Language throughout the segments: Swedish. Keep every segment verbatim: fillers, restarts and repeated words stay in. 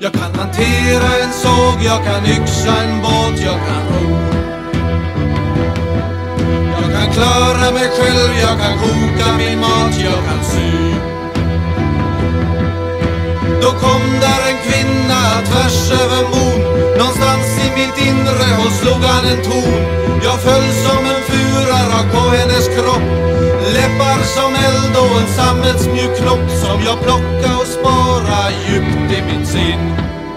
Jag kan hantera en såg, jag kan yxa en båt, jag kan ro. Jag kan klara mig själv, jag kan koka min mat, jag kan sy. Då kom där en kvinna tvärs över mon. Någonstans i mitt inre hon slog han en ton. Jag föll som en fura rakt på hennes kropp. Läppar som eld och en sammetsmjuk knopp som jag plocka och spara djupt i mitt sinn.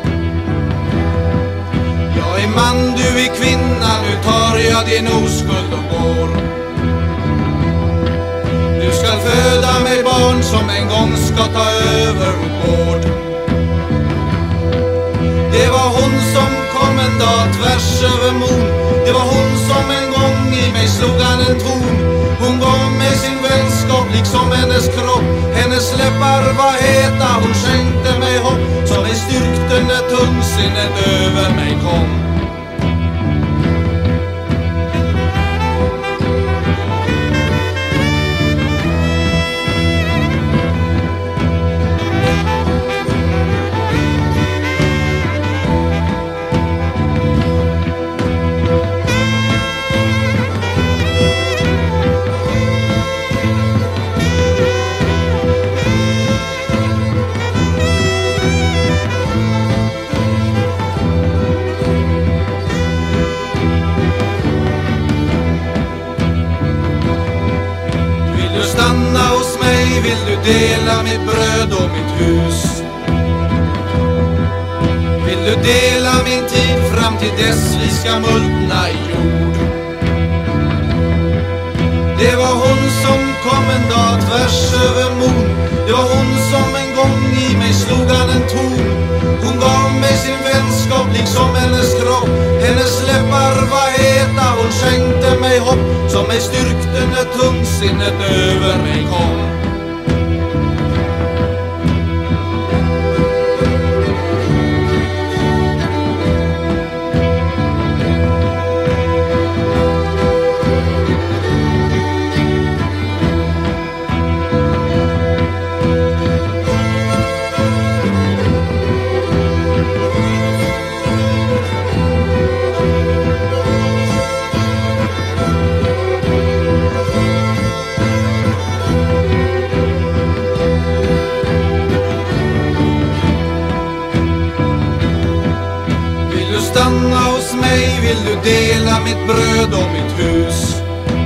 Jag är man, du är kvinna, nu tar jag din oskuld och går. Du ska föda mig barn som en gång ska ta över vår gård. Det var hon som kom en dag tvärs över mon. Det var hon som en gång i mig slog han en ton. Hon gav mig sin vänskap liksom hennes kropp. Hennes läppar var heta, hon skänkte mig hopp. Som mig styrkte när tungsinnet över mig kom. Vill du dela mitt bröd och mitt hus? Vill du dela min tid fram till dess vi ska multna i jord? Det var hon som kom en dag tvärs över mon. Det var hon som en gång i mig slog han en ton. Hon gav mig sin vänskap liksom hennes kropp. Hennes läppar var heta, hon skänkte mig hopp. Som mig styrkte när tungsinnet över mig kom. Stanna hos mig, vill du dela mitt bröd och mitt hus?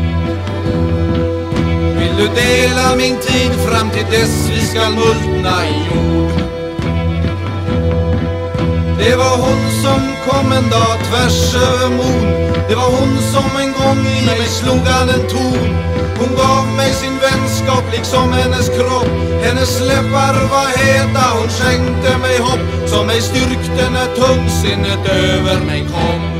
Vill du dela min tid fram till dess vi ska multna i jord? Det var hon som kom en dag tvärs över mon. Det var hon som en gång i mig slog han en ton. Hon gav mig sin vänskap liksom hennes kropp. Hennes läppar var heta, hon skänkte mig hopp. Som mig styrkte när tungsinnet över mig kom.